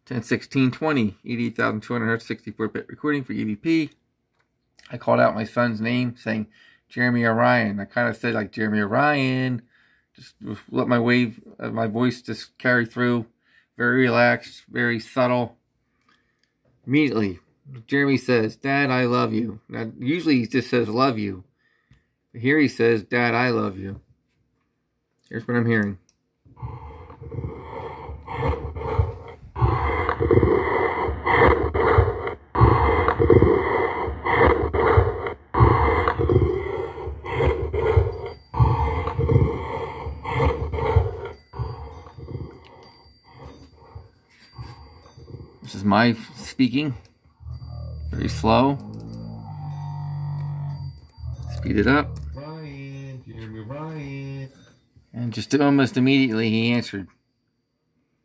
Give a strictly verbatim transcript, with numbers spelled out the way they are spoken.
ten sixteen twenty, eighty-eight thousand two hundred hertz, sixty-four bit recording for E V P. I called out my son's name, saying Jeremy Orion. I kind of said like Jeremy Orion. Just let my wave, uh, my voice just carry through. Very relaxed, very subtle. Immediately, Jeremy says, "Dad, I love you." Now, usually he just says "love you." But here he says, "Dad, I love you." Here's what I'm hearing. This is my speaking. Very slow. Speed it up. Ryan, Jeremy Ryan. And just almost immediately he answered.